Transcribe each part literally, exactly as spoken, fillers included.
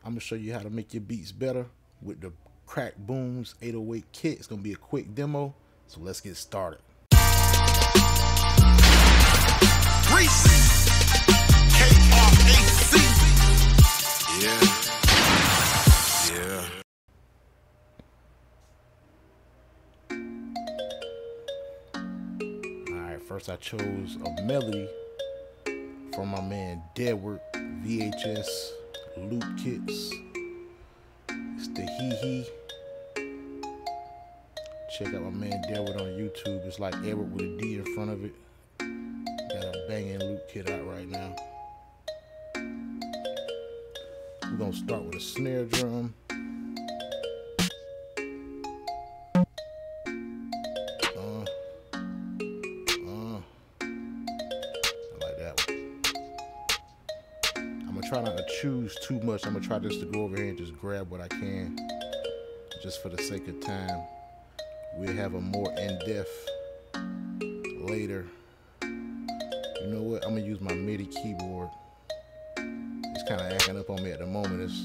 I'm gonna show you how to make your beats better with the Krac Boomz eight oh eight kit. It's gonna be a quick demo, so let's get started. Yeah. Yeah. Alright, first I chose a melody from my man Deadwork V H S loop kits. It's the Hee Hee. Check out my man Deadwork on YouTube. It's like Edward with a D in front of it. Got a banging loop kit out right now. We're gonna start with a snare drum. Uh, uh, I like that one. I'm gonna try not to choose too much. I'm gonna try just to go over here and just grab what I can, just for the sake of time. We'll have a more in-depth later. You know what? I'm gonna use my MIDI keyboard. It's kind of acting up on me at the moment. It's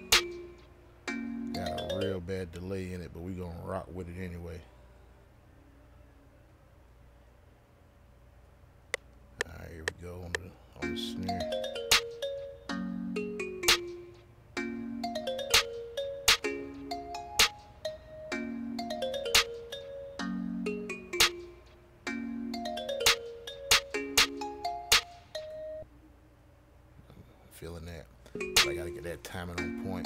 got a real bad delay in it, but we're gonna rock with it anyway. All right, here we go on the on the snare. Feeling that, but I gotta get that timing on point.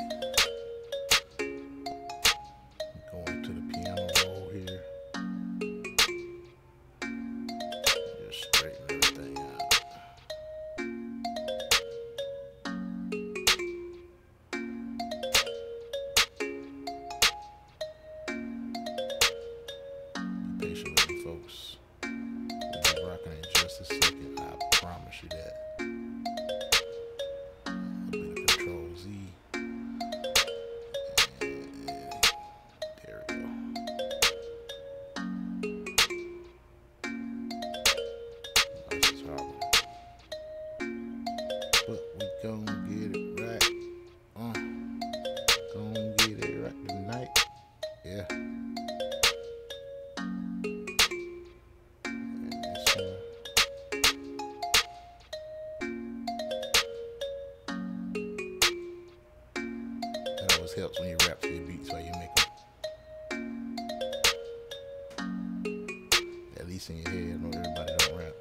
Going to the piano roll here. Just straighten everything out. Be patient with me, folks. We'll be rocking in just a second. I promise you that. But we gon' get it right. Uh, gon' get it right tonight. Yeah. And this one. That always helps when you rap to your beats while you make them. At least in your head. I know everybody don't rap.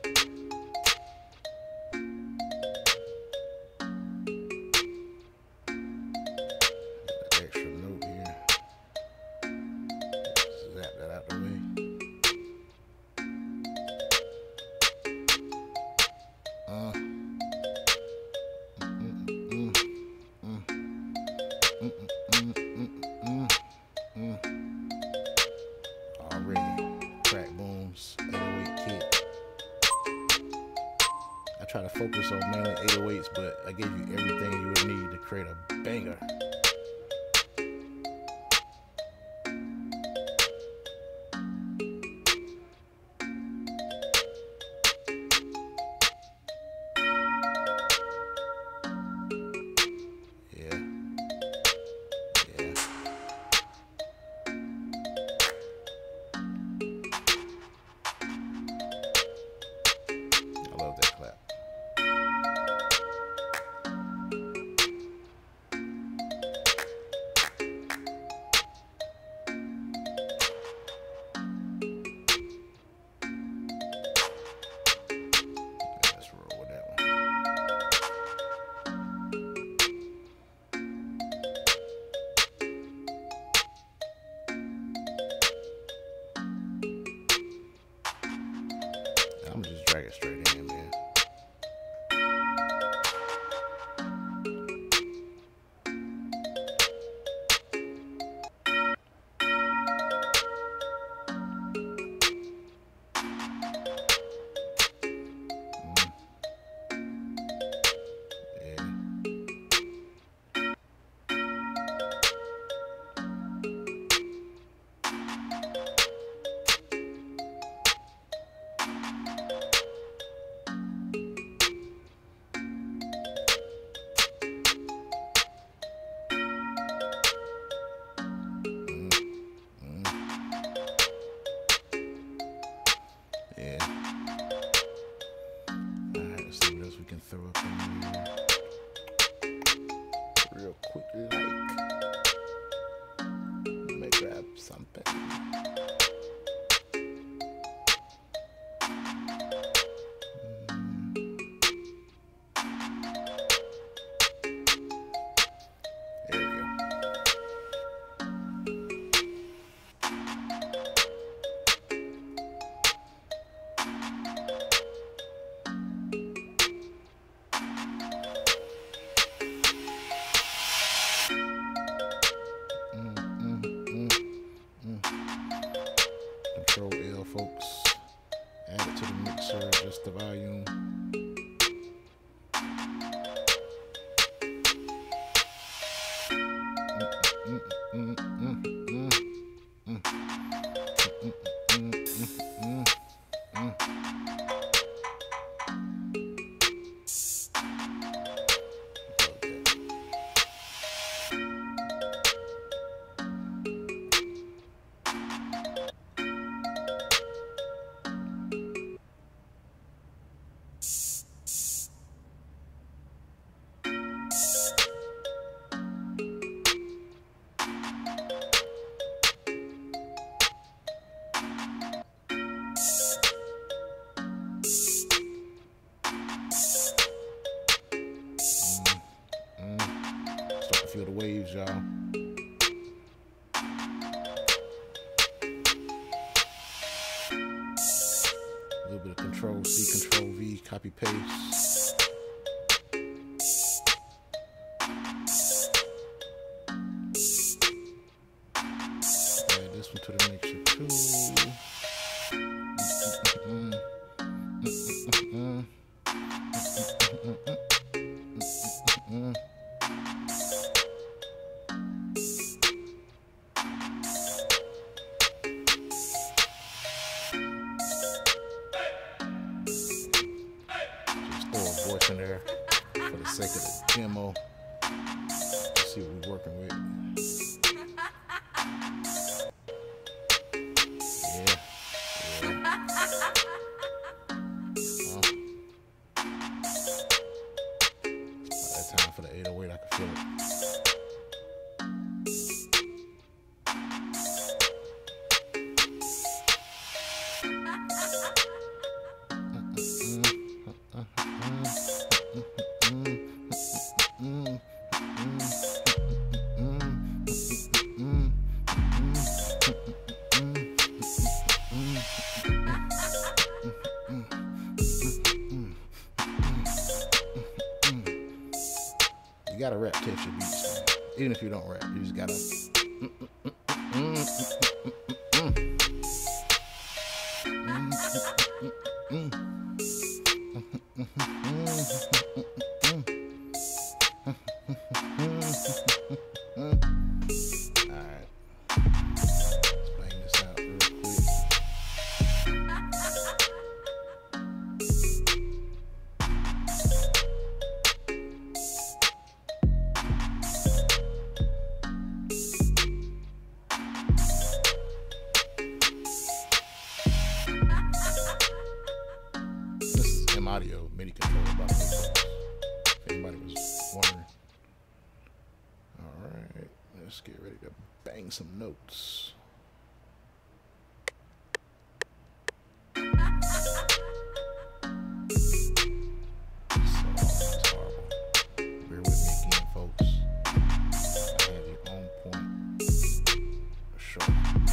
Krac Boomz eight oh eight kit. I try to focus on mainly eight oh eights, but I gave you everything you would need to create a banger. Yeah. Yeah. I love that clap. Feel the waves, y'all. A little bit of control C, control V, copy paste. Add this one to the mixer too. In there for the sake of the demo. Let's see what we're working with. Yeah, yeah. Oh. It's about that time for the eight oh eight. I can feel it. You gotta rap tips your beats, man. Even if you don't rap, you just gotta. Alright. Let's bang this out real quick. Audio MIDI controller, by the way, folks, if anybody was wondering. Alright, let's get ready to bang some notes. So, it's horrible. Bear with me again, folks. I have you on point for sure.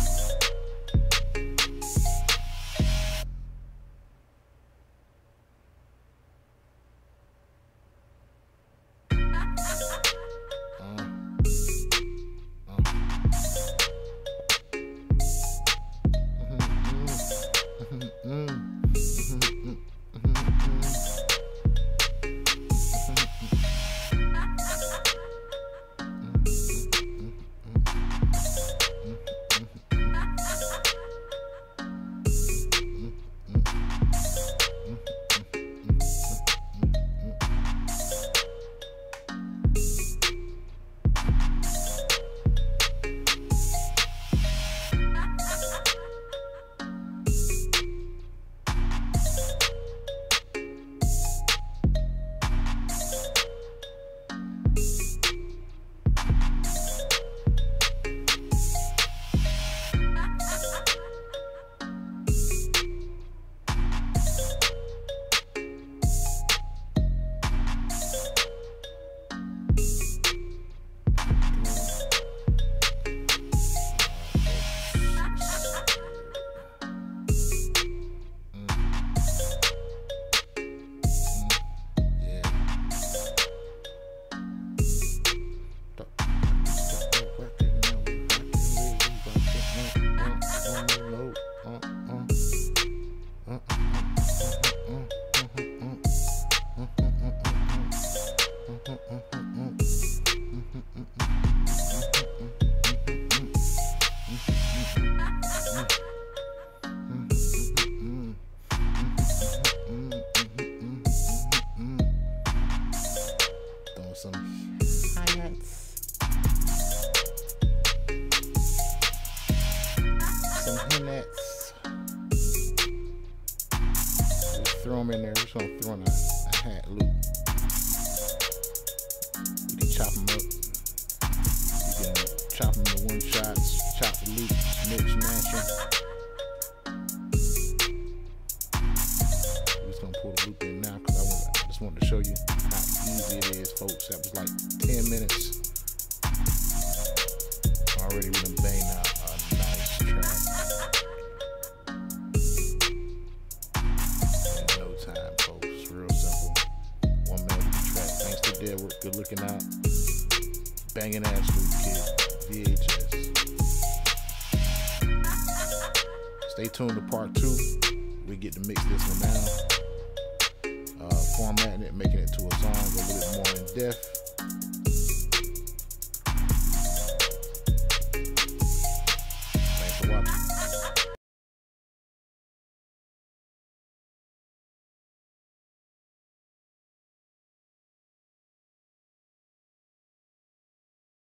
throw them in there. We're just gonna throw in a, a hat loop. You can chop them up. You can chop them to one shots, chop the loops, mix, match them. We're just gonna pull the loop in now because I, I just wanted to show you how easy it is, folks. That was like ten minutes already we done banged out a nice track. In no time, folks. Real simple. One melody track. Thanks to Deadwood. Good looking out. Banging ass loop kid. V H S. Stay tuned to part two. We get to mix this one down. Uh, formatting it, making it to a song, a little bit more in depth.